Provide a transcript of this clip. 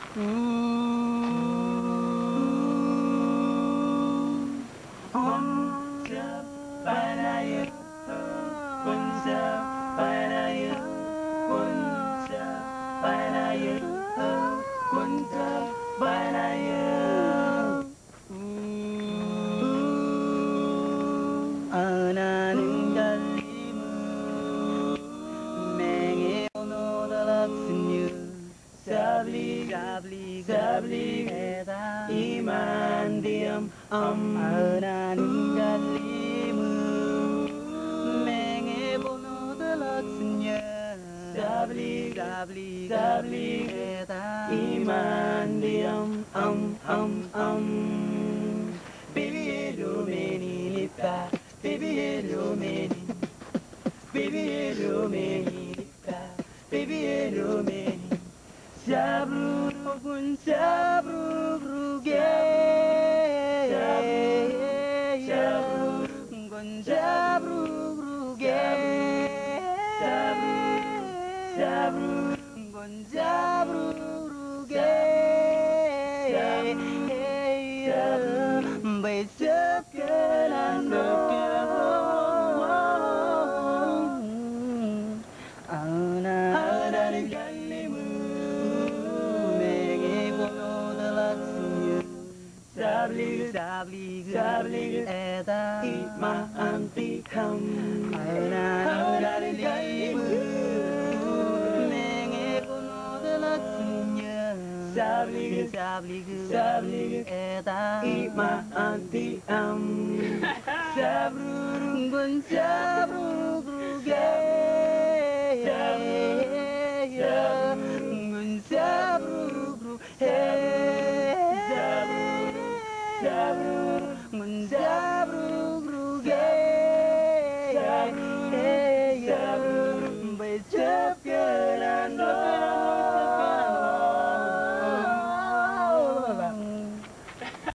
Kunsa panayu, kunsa panayu, kunsa panayu, kunsa panayu. Ananing gallimu, menge ono dalaksinyu, sabli sabli eda iman diam ananing gallimu, menge ono dalaksinyu, sabli sabli eda iman diam baby hello many nipa. Baby hello many, baby hello many, baby hello many. Sabru gun sabru gay, sabru gun sabru gay, sabru gun sabru gay. Besok kenang sabli eda ima anti ham ananing gallimu menge kono dalaknya sabli eda ima anti am sabru gun sabru gay gun sabru hey sabru gun sabru